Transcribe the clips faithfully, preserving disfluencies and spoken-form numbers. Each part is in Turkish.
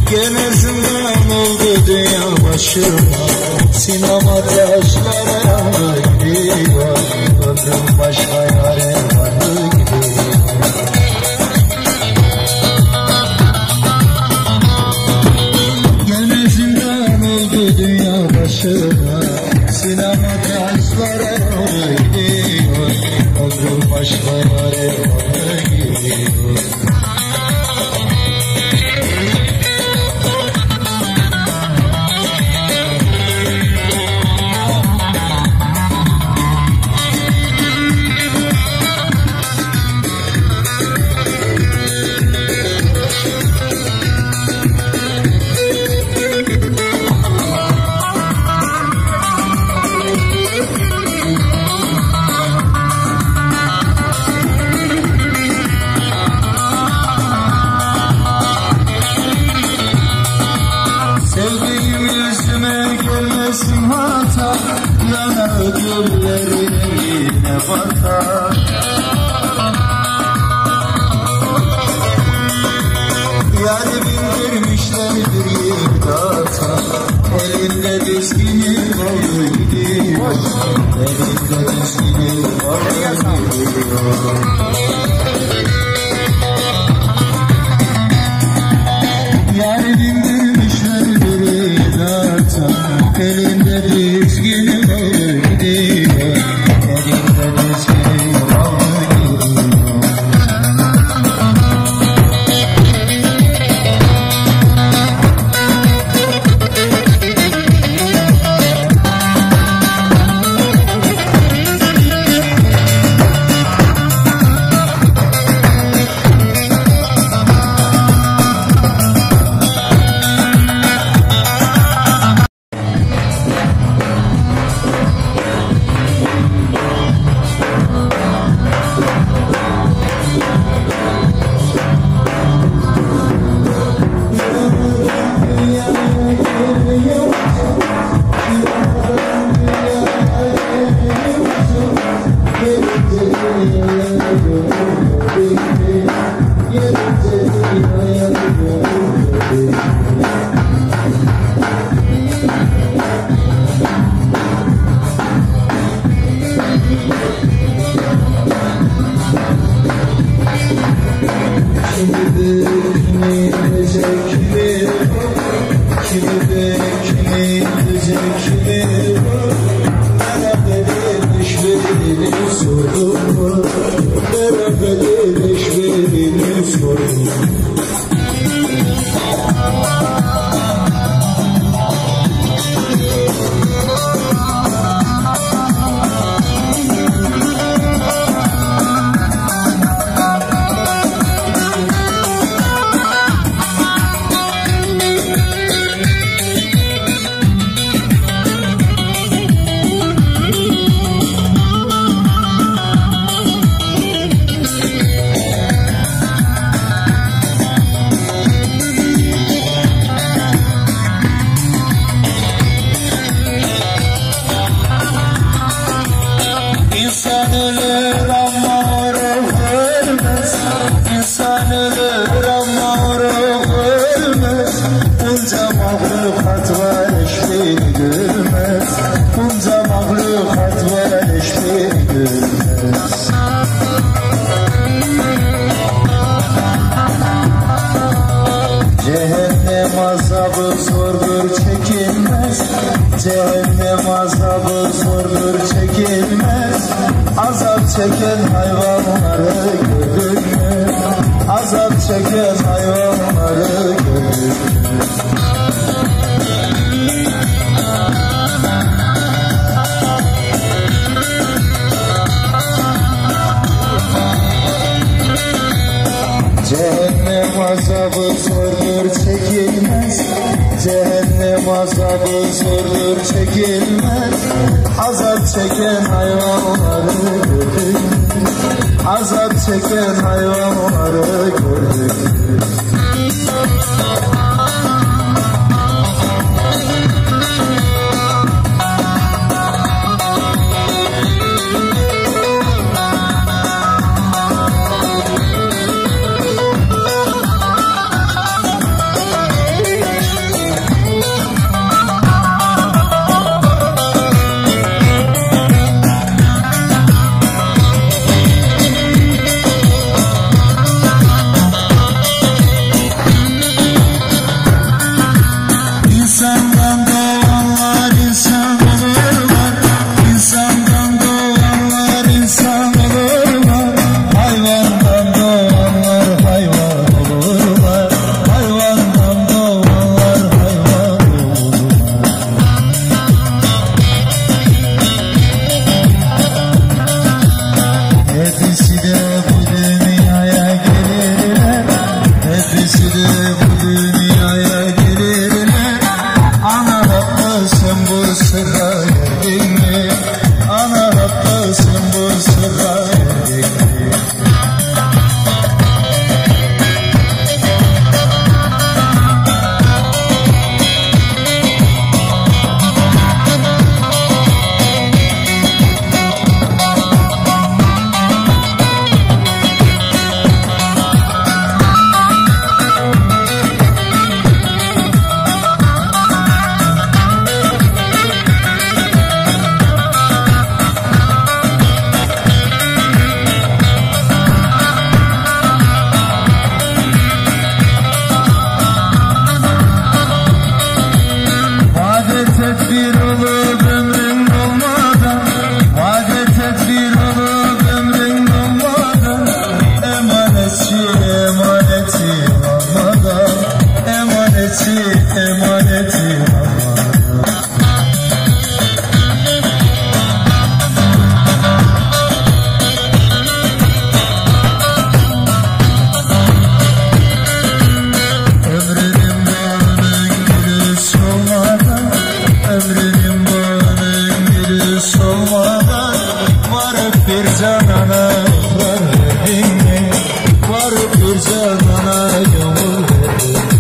Gene zindan oldu dünya başıma, sinema taşlara yandı gidiyor, ömrüm başka yare vardı gidiyor. Gene zindan oldu dünya başıma, sinema taşlara yandı gidiyor, ömrüm başka yare vardı gidiyor. Sevdiğim yüzüme gelmesin hata, yana güllerine batar. Yâri bindirmişler bir yıkata, elinde dizgini aldı gidiyor, elinde dizgini aldı gidiyor. Yâri bindirmişler bir yıkata, elinde dizgini aldı gidiyor, elinde dizgini aldı gidiyor. İnsan ölür ama ruh ölmez, İnsan ölür ama ruh ölmez. Bunca mahlukat var eşliğini görmez, Bunca mahlukat var eşliğini görmez. Cehennem azabı zordur çekilmez, Cehennem azabı zordur çekilmez. Azap çeken hayvanları gördün mü? Azap çeken hayvanları gördün mü? Cehennem azabı zordur çekilmez, Cehennem azabı zordur çekilmez. Azap çeken hayvanları gördün mü? Azap çeken hayvanları gördün mü? ikisi de bu dünyaya gelirler. Ana haklısın bu sırra erdin mi? Ana haklısın bu sırra erdin mi? Tedbir olup ömrün dolmadan, vade tedbir olup ömrün dolmadan, emanetçi emaneti almadan, emanetçi emaneti almadan. Ömrünün bağının gülü solmadan, ömrünün bağının gülü solmadan, varıp bir canana verdin mi? Varıp bir canana yol verdin mi?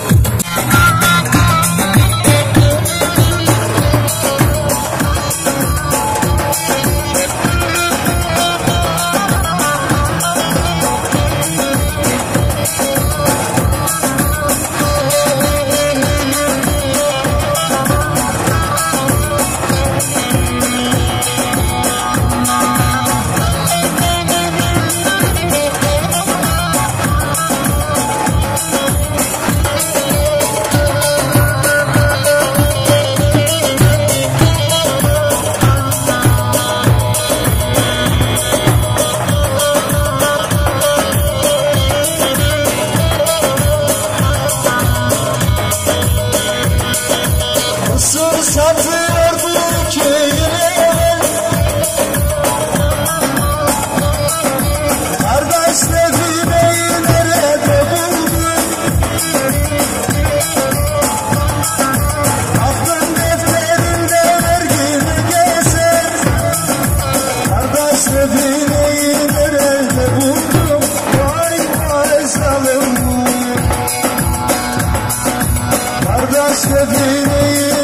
Nasıl satıyorduk keyine, kardeş Nefine'yi nerede buldun? Aklın defterinde vergini gezer, kardeş Nefine'yi nerede buldun? Vay vay zalim, kardeş Nefine'yi